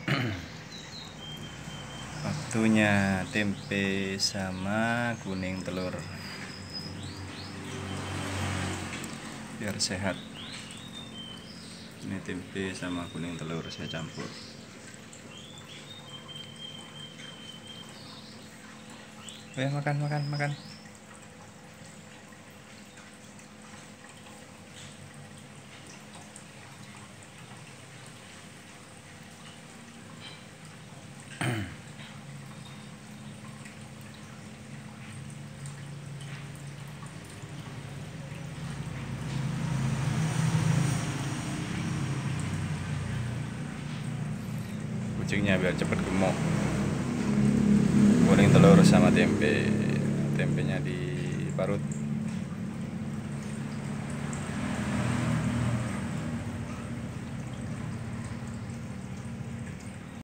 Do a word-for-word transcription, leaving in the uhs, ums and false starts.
Waktunya tempe sama kuning telur biar sehat. Ini tempe sama kuning telur saya campur. Ayo makan makan makan. Kucingnya biar cepet gemuk. Kuning telur sama tempe, tempenya diparut.